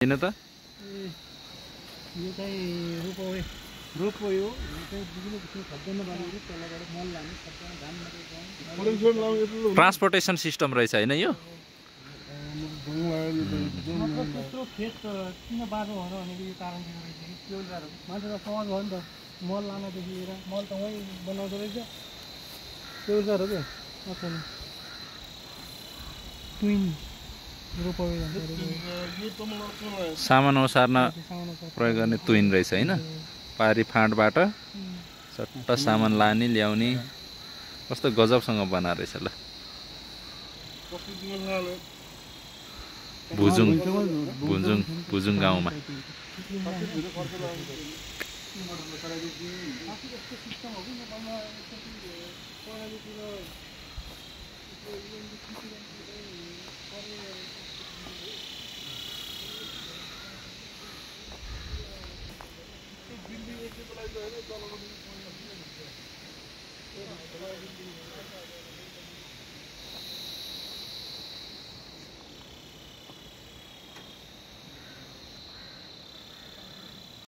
हैन त यो चाहिँ रोपवे हो यो चाहिँ बिजुली खप्दैन बारीहरू तलबाट मल लाने खप्दैन धान मकै ट्रान्सपोर्टेसन सिस्टम रहेछ हैन यो मतलब त्यत्रो खेत किन बाटो भएर भनेको यो कारण के रहेछ कि त्यो कारण मान्छेलाई सहज भयो नि त मल लानदेखि लिएर मल त वहीँ बनाउँदो रहेछ त्यो हो के अचेल ट्विन रोपवे सामान ओसार्न प्रयोग गर्ने तुइन रहेछ हैन पारी फाँटबाट चट्ट सामान लाने ल्याउने कस्तो गजबसँग बना रहेछ ल भुजुङ गाउँमा